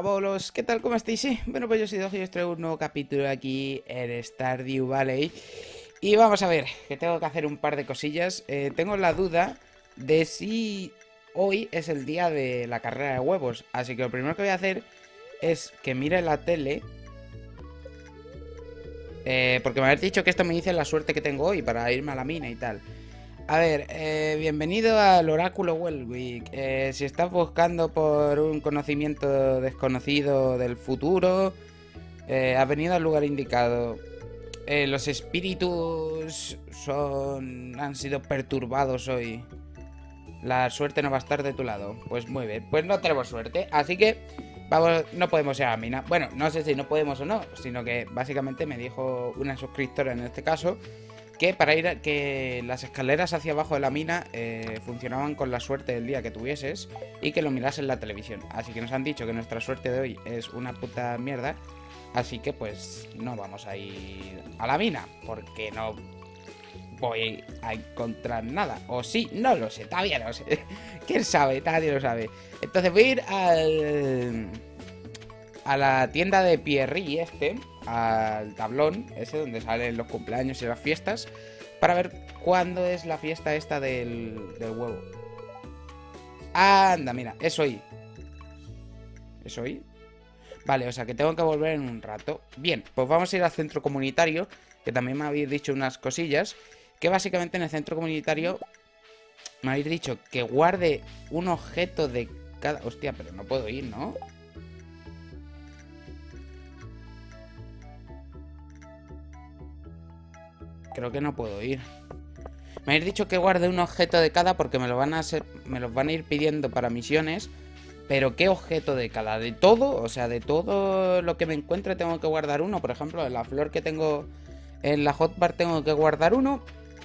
Hola bolos, ¿qué tal? ¿Cómo estáis? Sí, bueno, pues yo soy Dojo y os traigo un nuevo capítulo aquí en Stardew Valley. Y vamos a ver, que tengo que hacer un par de cosillas. Tengo la duda de si hoy es el día de la carrera de huevos. Así que lo primero que voy a hacer es que mire la tele. Porque me habéis dicho que esto me dice la suerte que tengo hoy para irme a la mina y tal. A ver, bienvenido al Oráculo Welwick. Si estás buscando por un conocimiento desconocido del futuro, has venido al lugar indicado. Los espíritus han sido perturbados hoy. La suerte no va a estar de tu lado. Pues muy bien, pues no tenemos suerte. Así que vamos, no podemos ir a la mina. Bueno, no sé si no podemos o no, sino que básicamente me dijo una suscriptora en este caso que para ir que las escaleras hacia abajo de la mina funcionaban con la suerte del día que tuvieses y que lo miras en la televisión. Así que nos han dicho que nuestra suerte de hoy es una puta mierda. Así que pues no vamos a ir a la mina, porque no voy a encontrar nada. O sí, no lo sé, todavía no sé. ¿Quién sabe? Nadie lo sabe. Entonces voy a ir a la tienda de Pierri al tablón ese donde salen los cumpleaños y las fiestas, para ver cuándo es la fiesta esta del huevo. Anda, mira, es hoy. ¿Es hoy? Vale, o sea que tengo que volver en un rato. Bien, pues vamos a ir al centro comunitario, que también me habéis dicho unas cosillas. Que básicamente en el centro comunitario me habéis dicho que guarde un objeto de cada... Hostia, pero no puedo ir, ¿no? Creo que no puedo ir. Me habéis dicho que guarde un objeto de cada porque me los van a ir pidiendo para misiones. Pero ¿qué objeto de cada? ¿De todo? O sea, de todo lo que me encuentre tengo que guardar uno. Por ejemplo, de la flor que tengo en la hotbar tengo que guardar uno.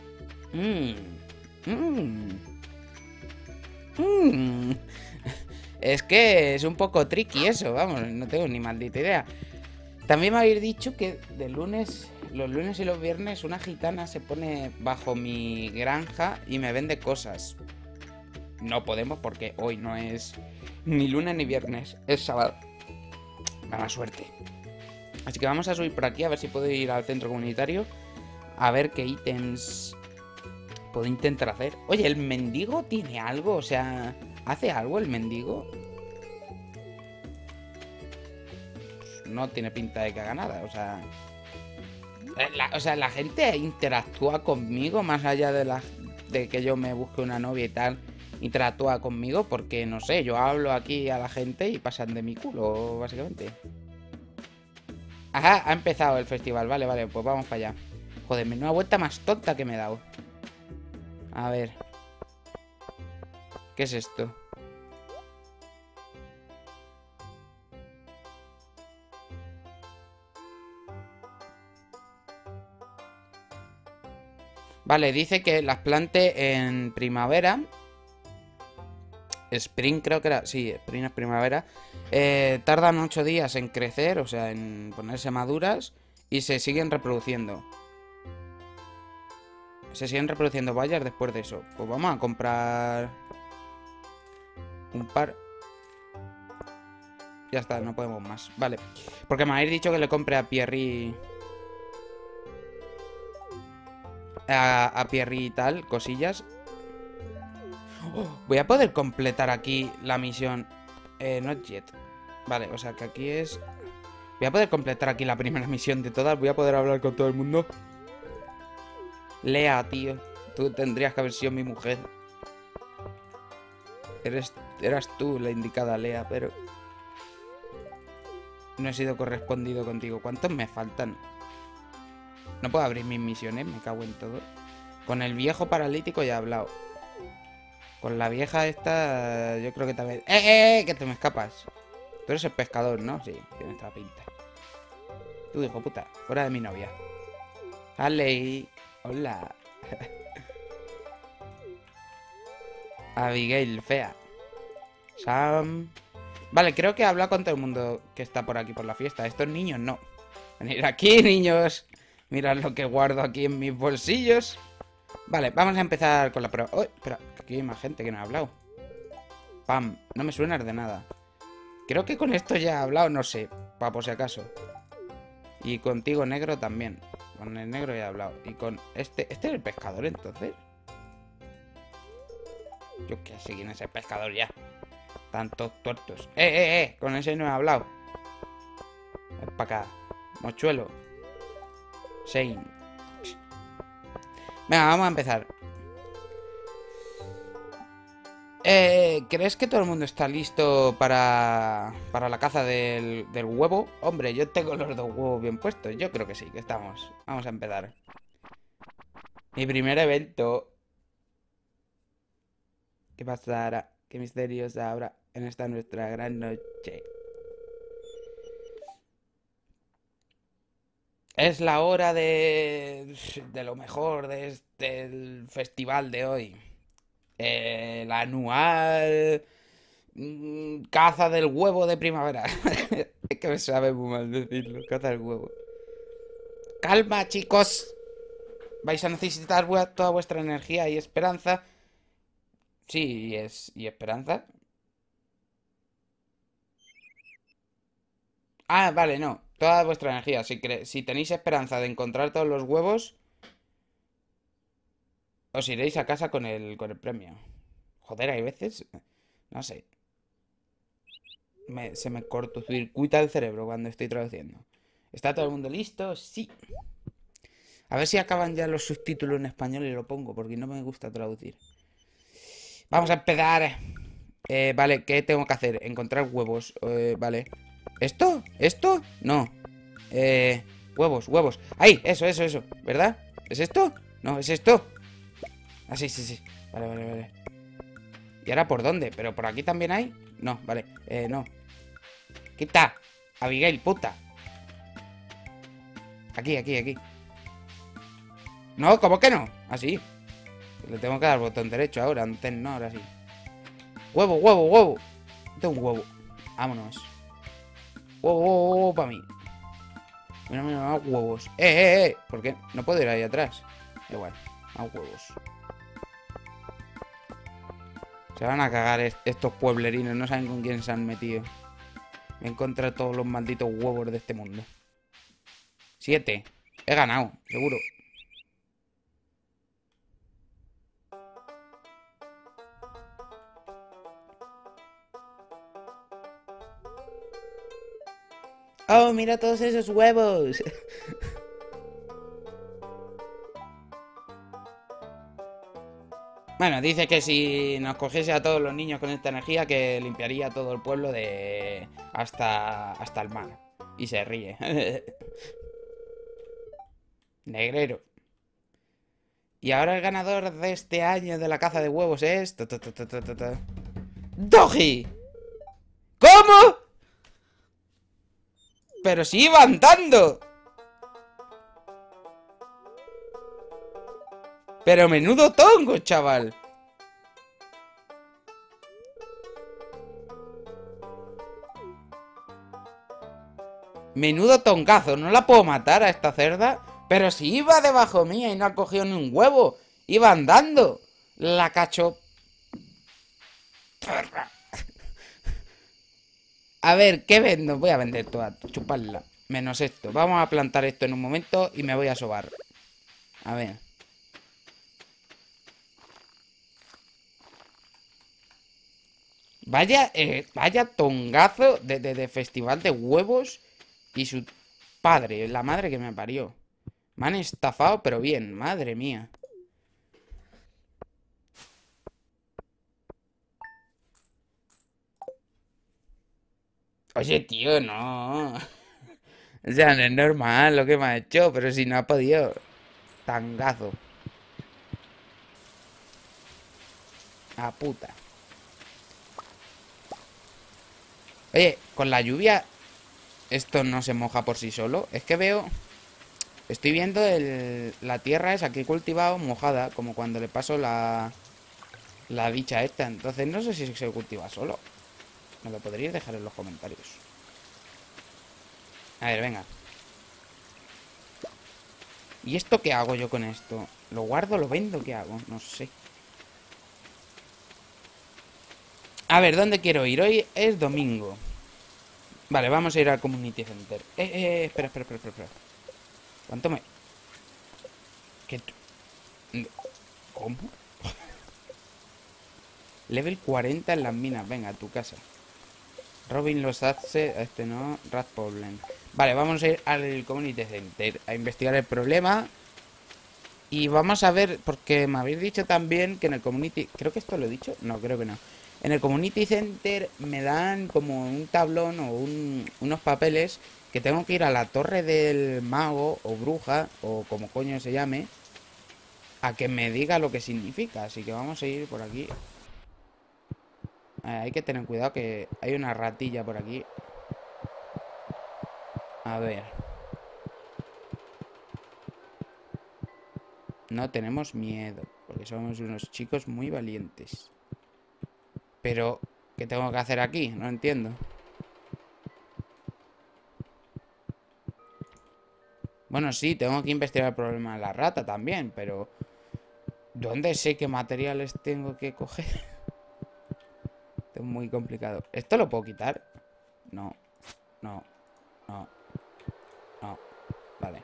Es que es un poco tricky eso, vamos, no tengo ni maldita idea. También me habéis dicho que los lunes y los viernes una gitana se pone bajo mi granja y me vende cosas. No podemos porque hoy no es ni lunes ni viernes, es sábado. Mala suerte. Así que vamos a subir por aquí a ver si puedo ir al centro comunitario. A ver qué ítems puedo intentar hacer. Oye, ¿el mendigo tiene algo? O sea, ¿hace algo el mendigo? No tiene pinta de que haga nada, o sea... la gente interactúa conmigo más allá de que yo me busque una novia y tal. Interactúa conmigo porque, no sé, yo hablo aquí a la gente y pasan de mi culo, básicamente. Ajá, ha empezado el festival, vale, vale, pues vamos para allá. Joder, una vuelta más tonta que me he dado. A ver. ¿Qué es esto? Vale, dice que las plante en primavera. Spring creo que era. Sí, Spring es primavera. Tardan 8 días en crecer, o sea, en ponerse maduras. Y se siguen reproduciendo. Se siguen reproduciendo bayas después de eso. Pues vamos a comprar un par. Ya está, no podemos más. Vale. Porque me habéis dicho que le compre a Pierri. A Pierri y tal, cosillas. Oh, voy a poder completar aquí la misión. Not yet. Vale, o sea que aquí es... Voy a poder completar aquí la primera misión de todas. Voy a poder hablar con todo el mundo. Lea, tío. Tú tendrías que haber sido mi mujer. Eras tú la indicada, Lea, pero... No he sido correspondido contigo. ¿Cuántos me faltan? No puedo abrir mis misiones, me cago en todo. Con el viejo paralítico ya he hablado. Con la vieja esta, yo creo que también... Que te me escapas. Tú eres el pescador, ¿no? Sí, tiene esta pinta. Tú, hijo puta, fuera de mi novia. Harley, hola. Abigail, fea. Sam... Vale, creo que he hablado con todo el mundo que está por aquí por la fiesta. Estos niños no. Venid aquí, niños. Mirad lo que guardo aquí en mis bolsillos. Vale, vamos a empezar con la prueba. Espera, que aquí hay más gente que no ha hablado. Pam, no me suena de nada. Creo que con esto ya he hablado, no sé, pa' por si acaso. Y contigo, negro, también. Con el negro ya he hablado. Y con este... ¿Este es el pescador, entonces? Yo qué sé quién es el pescador ya. Tantos tuertos. Con ese no he hablado. Ven para acá. Mochuelo. Shane. Venga, vamos a empezar. ¿Crees que todo el mundo está listo para la caza del huevo? Hombre, yo tengo los dos huevos bien puestos. Yo creo que sí, que estamos. Vamos a empezar. Mi primer evento. ¿Qué pasará? ¿Qué misterios habrá en esta nuestra gran noche? Es la hora de lo mejor de este festival de hoy. El anual caza del huevo de primavera. Es que me sabe muy mal decirlo, caza del huevo. Calma, chicos. Vais a necesitar toda vuestra energía y esperanza. Sí, y esperanza. Ah, vale, no. Toda vuestra energía. Si tenéis esperanza de encontrar todos los huevos, os iréis a casa con el premio. Joder, hay veces. No sé. Se me cortocircuita el cerebro cuando estoy traduciendo. ¿Está todo el mundo listo? Sí. A ver si acaban ya los subtítulos en español y lo pongo, porque no me gusta traducir. Vamos a empezar. Vale, ¿qué tengo que hacer? Encontrar huevos. Vale. ¿Esto? ¿Esto? No. Huevos, huevos. ¡Ahí! Eso. ¿Verdad? ¿Es esto? No, ¿es esto? Ah, sí. Vale. ¿Y ahora por dónde? ¿Pero por aquí también hay? No, vale. No. ¡Quita! Abigail, puta. Aquí. No, ¿cómo que no? Así. Le tengo que dar botón derecho ahora. Antes no, ahora sí. Huevo. Tengo un huevo. Vámonos. Huevo para mí. Mira, más huevos. ¿Por qué? No puedo ir ahí atrás. Igual, más huevos. Se van a cagar estos pueblerinos. No saben con quién se han metido. Voy a encontrar todos los malditos huevos de este mundo. 7. He ganado, seguro. ¡Oh, mira todos esos huevos! Bueno, dice que si nos cogiese a todos los niños con esta energía, que limpiaría todo el pueblo de hasta el mar. Y se ríe. Negrero. Y ahora el ganador de este año de la caza de huevos es... ¡Doggy! ¿Cómo? Pero si iba andando. Pero menudo tongo, chaval. Menudo tongazo. No la puedo matar a esta cerda. Pero si iba debajo mía y no ha cogido ni un huevo. Iba andando. La cacho... A ver, ¿qué vendo? Voy a vender toda, chuparla. Menos esto. Vamos a plantar esto en un momento y me voy a sobar. A ver. Vaya tongazo de festival de huevos y su padre, la madre que me parió. Me han estafado, pero bien, madre mía. Oye, tío, no. O sea, no es normal lo que me ha hecho, pero si no ha podido. Tangazo. A puta. Oye, con la lluvia esto no se moja por sí solo. Es que veo... Estoy viendo la tierra esa que he cultivado mojada, como cuando le paso la bicha esta. Entonces no sé si se cultiva solo. Me lo podríais dejar en los comentarios. A ver, venga. ¿Y esto qué hago yo con esto? ¿Lo guardo, lo vendo? ¿Qué hago? No sé. A ver, ¿dónde quiero ir? Hoy es domingo. Vale, vamos a ir al Community Center. Espera, espera, espera, espera, espera. ¿Cuánto me...? ¿Qué? ¿Cómo? Level 40 en las minas. Venga, a tu casa. Robin los hace... Este no. Rat Problem. Vale, vamos a ir al Community Center a investigar el problema. Y vamos a ver, porque me habéis dicho también que en el Community... Creo que esto lo he dicho. No, creo que no. En el Community Center me dan como un tablón o unos papeles que tengo que ir a la torre del mago o bruja o como coño se llame a que me diga lo que significa. Así que vamos a ir por aquí. Hay que tener cuidado que hay una ratilla por aquí. A ver. No tenemos miedo, porque somos unos chicos muy valientes. Pero, ¿qué tengo que hacer aquí? No entiendo. Bueno, sí, tengo que investigar el problema de la rata también, pero... ¿dónde sé qué materiales tengo que coger? Esto es muy complicado. ¿Esto lo puedo quitar? No, no, no, no. Vale.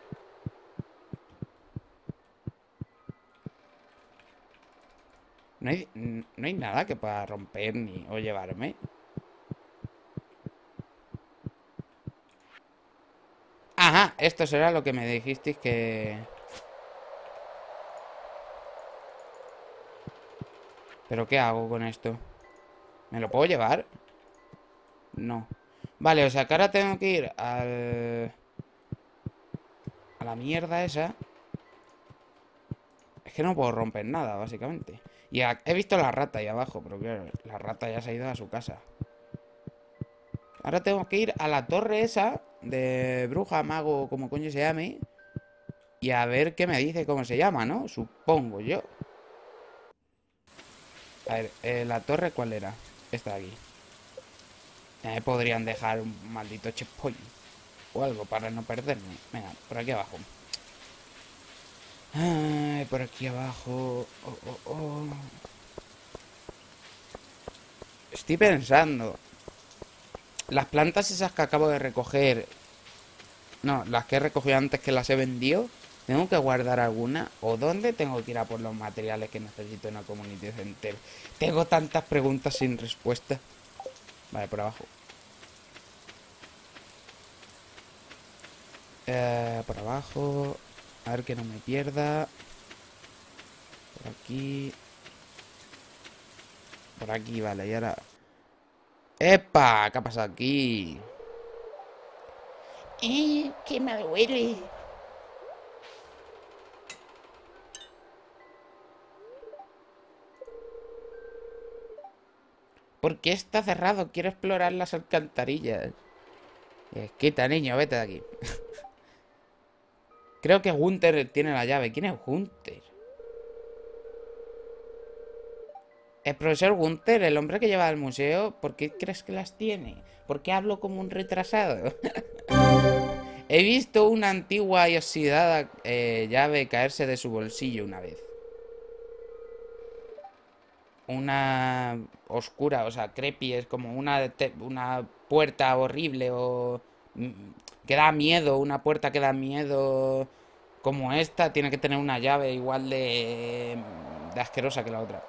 No hay nada que pueda romper ni o llevarme. Ajá, esto será lo que me dijisteis que... ¿Pero qué hago con esto? ¿Me lo puedo llevar? No. Vale, o sea que ahora tengo que ir a la mierda esa. Es que no puedo romper nada, básicamente. Y he visto la rata ahí abajo, pero claro, la rata ya se ha ido a su casa. Ahora tengo que ir a la torre esa de bruja, mago, como coño se llame. Y a ver qué me dice cómo se llama, ¿no? Supongo yo. A ver, la torre, ¿cuál era? Esta de aquí. Podrían dejar un maldito checkpoint o algo para no perderme. Venga, por aquí abajo. Ay, por aquí abajo. Oh, oh, oh. Estoy pensando. Las plantas esas que acabo de recoger. No, las que he recogido antes que las he vendido. ¿Tengo que guardar alguna? ¿O dónde tengo que ir a por los materiales que necesito en la Community Center? Tengo tantas preguntas sin respuesta. Vale, por abajo. Por abajo. A ver que no me pierda. Por aquí. Por aquí, vale. Y ahora... ¡Epa! ¿Qué ha pasado aquí? ¡Que me duele! ¿Por qué está cerrado? Quiero explorar las alcantarillas. Quita, niño, vete de aquí. Creo que Gunther tiene la llave. ¿Quién es Gunther? El profesor Gunther, el hombre que lleva al museo. ¿Por qué crees que las tiene? ¿Por qué hablo como un retrasado? He visto una antigua y oxidada llave caerse de su bolsillo una vez. Una oscura, o sea, creepy, es como una puerta horrible o mm, que da miedo, una puerta que da miedo como esta tiene que tener una llave igual de asquerosa que la otra.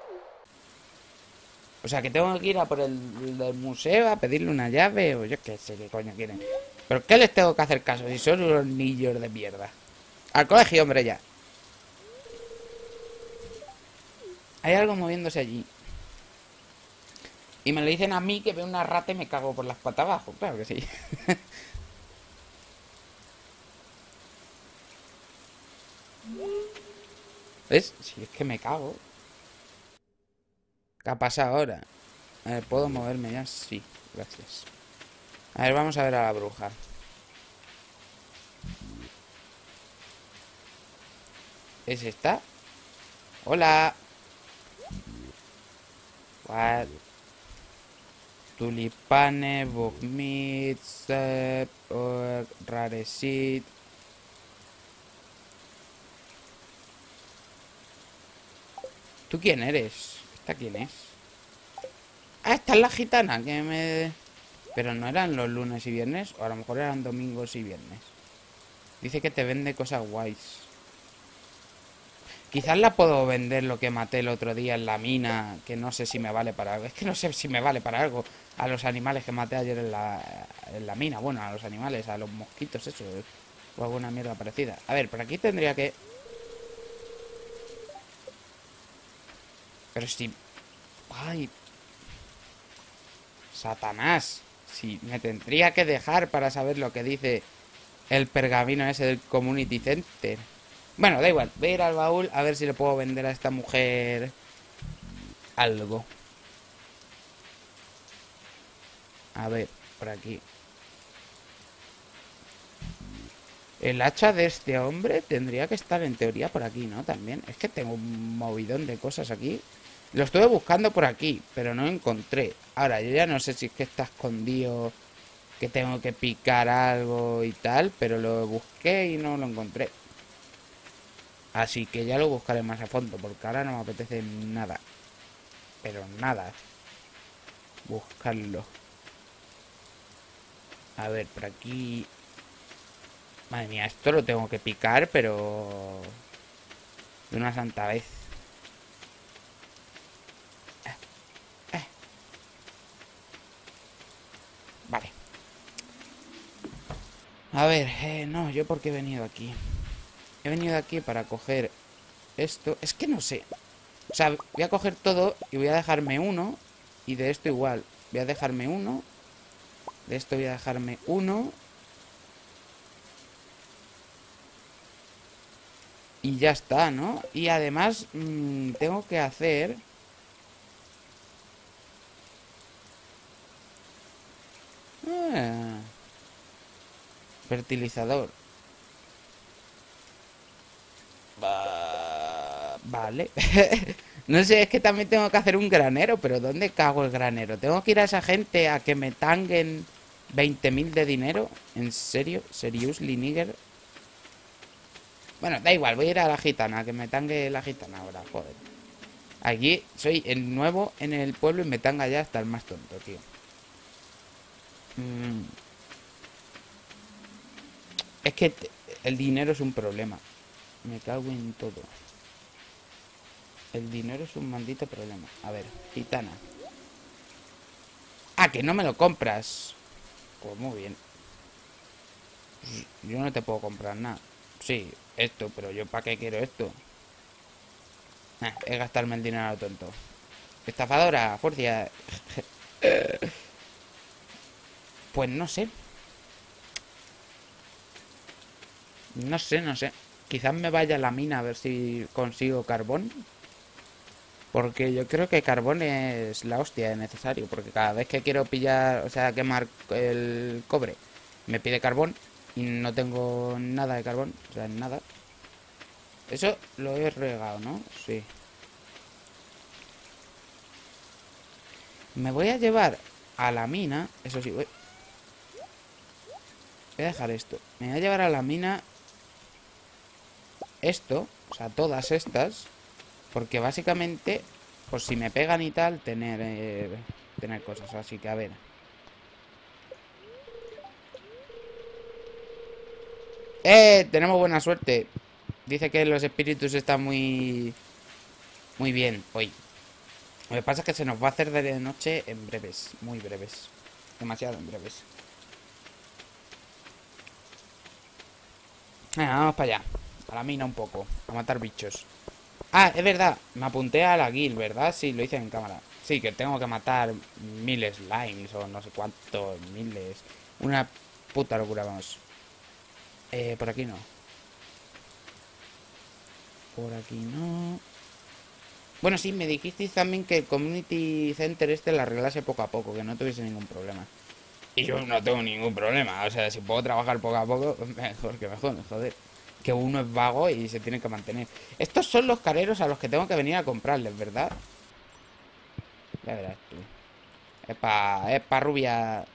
O sea, que tengo que ir a por el del museo a pedirle una llave o yo qué sé qué coño quieren. ¿Pero qué les tengo que hacer caso si son unos niños de mierda? Al colegio, hombre, ya. Hay algo moviéndose allí. Y me lo dicen a mí que veo una rata y me cago por las patas abajo. Claro que sí. ¿Ves? Si es que me cago. ¿Qué ha pasado ahora? A ver, ¿puedo moverme ya? Sí, gracias. A ver, vamos a ver a la bruja. ¿Es esta? Hola. What? Tulipane, bugmeat, raresit. ¿Tú quién eres? ¿Esta quién es? Ah, esta es la gitana que me... Pero no eran los lunes y viernes, o a lo mejor eran domingos y viernes. Dice que te vende cosas guays. Quizás la puedo vender lo que maté el otro día en la mina, que no sé si me vale para algo. Es que no sé si me vale para algo. A los animales que maté ayer en la mina. Bueno, a los animales, a los mosquitos, eso. O alguna mierda parecida. A ver, por aquí tendría que... Pero si... Ay... Satanás. Si me tendría que dejar para saber lo que dice el pergamino ese del Community Center. Bueno, da igual. Voy a ir al baúl a ver si le puedo vender a esta mujer algo. A ver, por aquí. El hacha de este hombre tendría que estar en teoría por aquí, ¿no? También. Es que tengo un movidón de cosas aquí. Lo estuve buscando por aquí, pero no encontré. Ahora, yo ya no sé si es que está escondido, que tengo que picar algo y tal, pero lo busqué y no lo encontré. Así que ya lo buscaré más a fondo, porque ahora no me apetece nada. Pero nada. Buscarlo. A ver, por aquí... Madre mía, esto lo tengo que picar, pero... de una santa vez. Vale. A ver, no, yo porque he venido aquí. He venido aquí para coger esto. Es que no sé. O sea, voy a coger todo y voy a dejarme uno. Y de esto igual. Voy a dejarme uno. De esto voy a dejarme uno. Y ya está, ¿no? Y además tengo que hacer... Ah, fertilizador. Vale. No sé, es que también tengo que hacer un granero, pero ¿dónde cago el granero? ¿Tengo que ir a esa gente a que me tanguen 20.000 de dinero? ¿En serio? ¿Seriously, nigger? Bueno, da igual, voy a ir a la gitana, a que me tangue la gitana ahora, joder. Aquí soy el nuevo en el pueblo y me tanga ya hasta el más tonto, tío. Mm, Es que el dinero es un problema. Me cago en todo. El dinero es un maldito problema. A ver, gitana. Ah, que no me lo compras. Pues muy bien. Yo no te puedo comprar nada. Sí, esto, pero yo ¿para qué quiero esto? Es gastarme el dinero a lo tonto. Estafadora, Furcia. Pues no sé. No sé, no sé. Quizás me vaya a la mina a ver si consigo carbón. Porque yo creo que carbón es la hostia de necesario. Porque cada vez que quiero pillar, o sea, quemar el cobre, me pide carbón. Y no tengo nada de carbón. O sea, nada. Eso lo he regado, ¿no? Sí. Me voy a llevar a la mina. Eso sí, voy a dejar esto. Me voy a llevar a la mina esto. O sea, todas estas. Porque básicamente, pues si me pegan y tal, tener cosas. Así que a ver. Tenemos buena suerte. Dice que los espíritus están muy bien hoy. Lo que pasa es que se nos va a hacer de noche en breves. Muy breves. Demasiado en breves. Venga, vamos para allá. A la mina un poco. A matar bichos. Ah, es verdad. Me apunté a la guild, ¿verdad? Sí, lo hice en cámara. Sí, que tengo que matar 1000 slimes o no sé cuántos miles. Una puta locura, vamos. Por aquí no. Por aquí no. Bueno, sí, me dijisteis también que el Community Center este lo arreglase poco a poco, que no tuviese ningún problema. Y yo no tengo ningún problema, o sea, si puedo trabajar poco a poco, mejor que mejor, joder. Que uno es vago y se tiene que mantener. Estos son los careros a los que tengo que venir a comprarles, ¿verdad? Ya verás tú. Es pa rubia.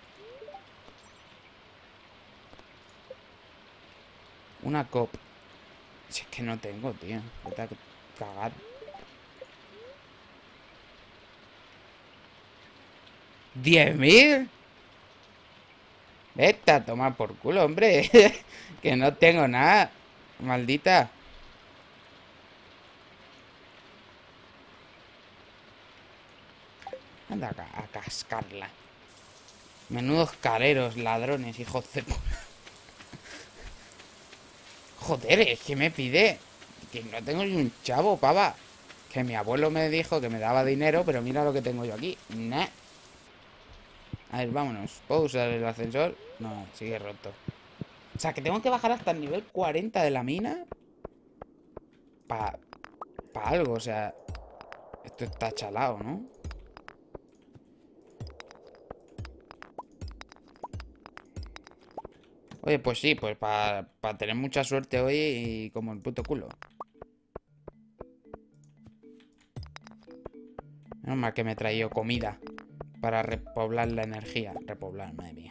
Una cop. Si es que no tengo, tío. Vete a cagar. ¿10.000? Esta, toma por culo, hombre. Que no tengo nada. Maldita. Anda a cascarla. Menudos careros, ladrones, hijos de... Joder, es que me pide... Que no tengo ni un chavo, pava. Que mi abuelo me dijo que me daba dinero, pero mira lo que tengo yo aquí. Nah. A ver, vámonos. ¿Puedo usar el ascensor? No, sigue roto. O sea, que tengo que bajar hasta el nivel 40 de la mina. Pa algo, o sea... Esto está chalado, ¿no? Oye, pues sí, pues para tener mucha suerte hoy y como el puto culo. Menos mal que me he traído comida para repoblar la energía. Repoblar, madre mía.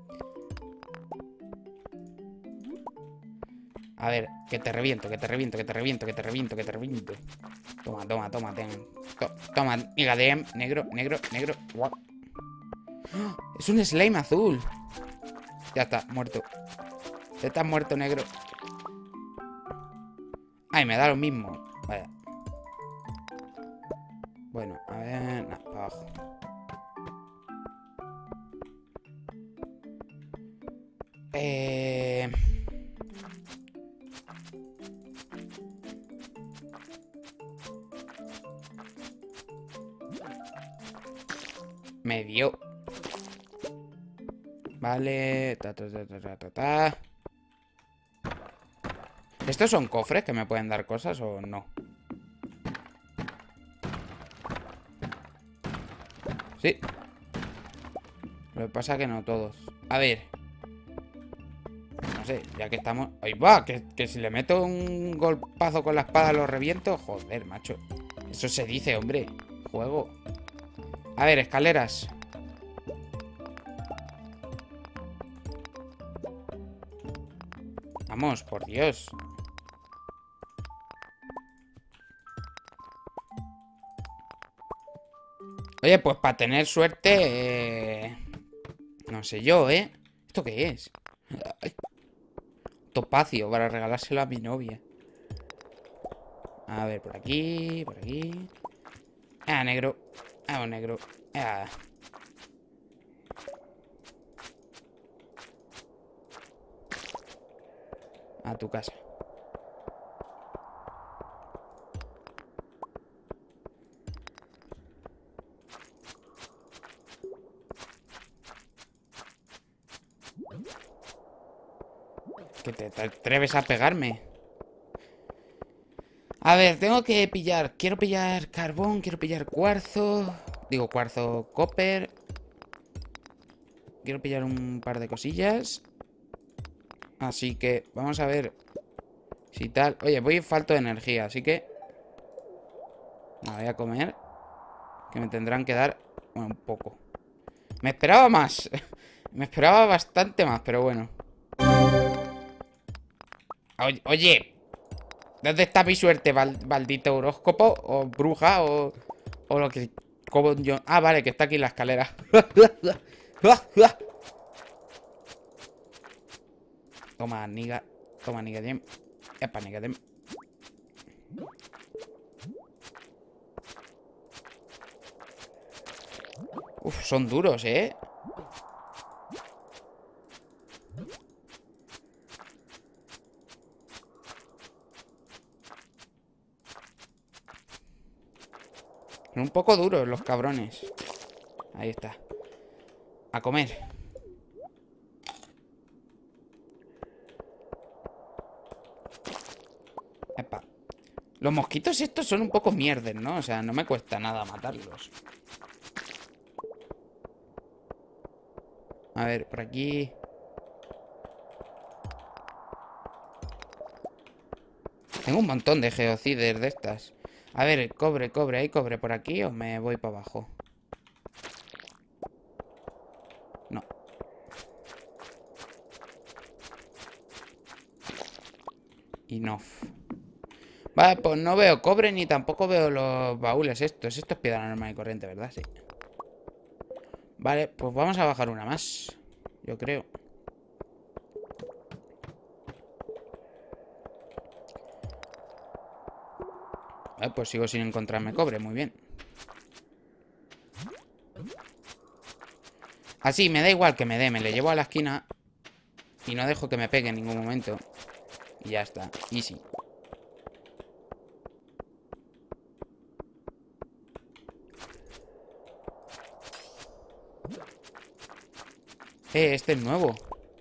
A ver, que te reviento, que te reviento, que te reviento, que te reviento, que te reviento. Toma, toma, toma, toma, Nigadem, negro, negro, negro. Wow. Es un slime azul. Ya está, muerto. Ya estás muerto, negro. Ay, me da lo mismo. Vaya. Bueno, a ver... Nah, para abajo. Me dio. Vale. Ta. ¿Estos son cofres que me pueden dar cosas o no? Sí. Lo que pasa es que no todos. A ver. No sé, ya que estamos... ¡Ahí va! Que si le meto un golpazo con la espada lo reviento. Joder, macho. Eso se dice, hombre. Juego. A ver, escaleras. Vamos, por Dios. Oye, pues para tener suerte... No sé yo, ¿eh? ¿Esto qué es? Ay, topacio para regalárselo a mi novia. A ver, por aquí, por aquí. Ah, negro. Ah, un negro. Ah. A tu casa. Que te atreves a pegarme. A ver, tengo que pillar... Quiero pillar carbón, quiero pillar cuarzo. Digo, cuarzo, copper. Quiero pillar un par de cosillas. Así que vamos a ver si tal... Oye, voy falto de energía, así que... Me voy a comer. Que me tendrán que dar... Bueno, un poco. Me esperaba más. Me esperaba bastante más, pero bueno. Oye, ¿dónde está mi suerte, maldito horóscopo? ¿O bruja? ¿O lo que... Como yo... Ah, vale, que está aquí en la escalera. Toma, niga. Toma, nigadem. Epa, nigadem. Uf, son duros, ¿eh? Son un poco duros los cabrones. Ahí está. A comer. Epa. Los mosquitos estos son un poco mierdes, ¿no? O sea, no me cuesta nada matarlos. A ver, por aquí. Tengo un montón de geocides de estas. A ver, cobre, cobre. ¿Hay cobre por aquí o me voy para abajo? No. Enough. Vale, pues no veo cobre ni tampoco veo los baúles estos. Esto es piedra normal y corriente, ¿verdad? Sí. Vale, pues vamos a bajar una más. Yo creo. Pues sigo sin encontrarme cobre, muy bien. Así, me da igual que me dé, me le llevo a la esquina y no dejo que me pegue en ningún momento. Y ya está, easy. Este es nuevo.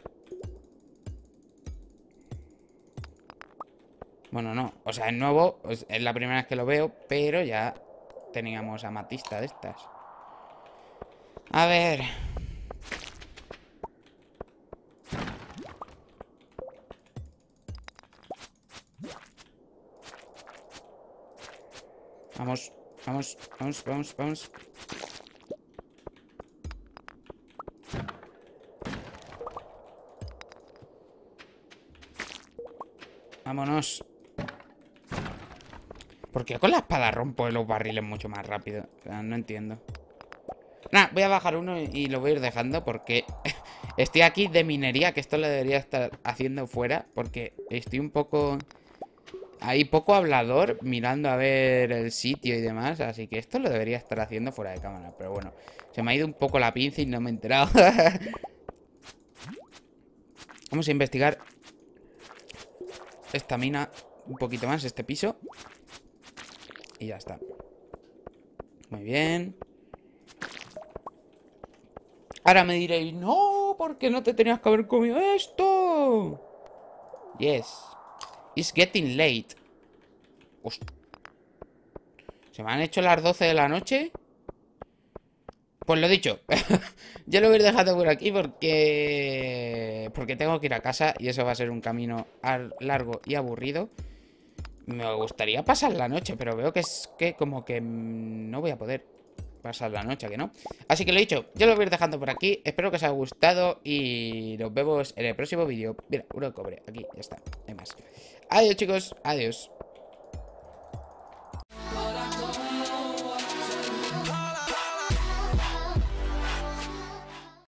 Bueno, no, o sea, es nuevo, es la primera vez que lo veo, pero ya teníamos amatista de estas. A ver. Vamos, vamos, vamos, vamos, vamos. Vámonos. ¿Por qué con la espada rompo los barriles mucho más rápido? O sea, no entiendo. Nah, voy a bajar uno y lo voy a ir dejando porque estoy aquí de minería, que esto lo debería estar haciendo fuera, porque estoy un poco... ahí poco hablador, mirando a ver el sitio y demás, así que esto lo debería estar haciendo fuera de cámara. Pero bueno, se me ha ido un poco la pinza y no me he enterado. Vamos a investigar esta mina un poquito más, este piso. Y ya está. Muy bien. Ahora me diréis, no, ¿por qué no te tenías que haber comido esto? Yes. It's getting late. Hostia. ¿Se me han hecho las 12 de la noche? Pues lo dicho. Yo lo voy a ir dejando por aquí porque tengo que ir a casa y eso va a ser un camino largo y aburrido. Me gustaría pasar la noche, pero veo que es que como que no voy a poder pasar la noche, ¿que no? Así que lo dicho, yo lo voy a ir dejando por aquí. Espero que os haya gustado y nos vemos en el próximo vídeo. Mira, uno de cobre, aquí, ya está, no hay más. Adiós, chicos, adiós.